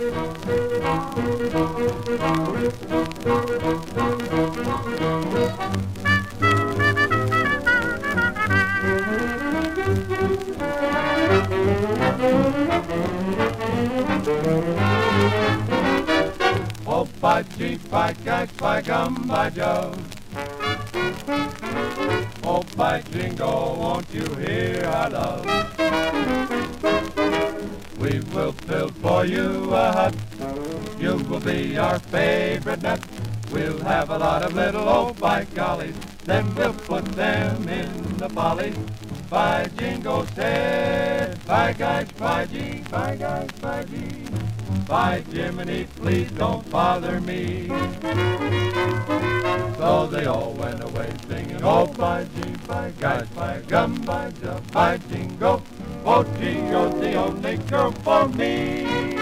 Oh, by gee, by gosh, by gum, by Jove. Oh, by jingo, won't you hear our love? We will build for you a hut. You will be our favorite nut. We'll have a lot of little old by gollies, then we'll put them in the follies. By jingo's head, by gosh, by gee, by gosh, by gee. By Jiminy, please don't bother me. So they all went away singing, oh, by gee, by gosh, by gum, by jump, by jingo. Oh, Jingo's the only girl for me.